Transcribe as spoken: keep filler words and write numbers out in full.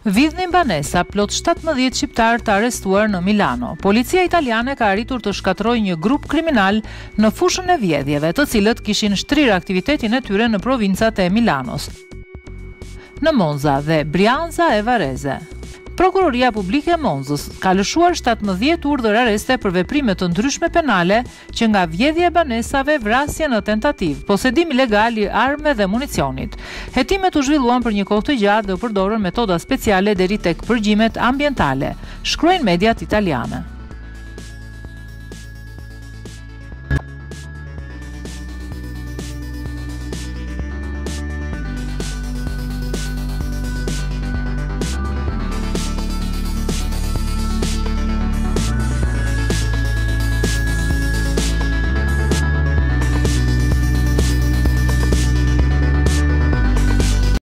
Vidhnin banesa, plot shtatëmbëdhjetë shqiptar të arrestuar në Milano. Policia italiane ka arritur të shkatërrojë një grup kriminal në fushën e vjedhjeve, të cilët kishin shtrirë aktivitetin e tyre në provincat e Milanos, në Monza dhe Brianza e Varese. Prokuroria Publike e Monzës ka lëshuar shtatëmbëdhjetë urdhër arreste për veprime të ndryshme penale, që nga vjedhja e banesave, vrasje në tentativë, posedim ilegal i armë dhe municionit. Hetimet u zhvilluan për një kohë të gjatë dhe u përdorën metoda speciale deri tek përgjimet ambientale, shkruajnë mediat italiane.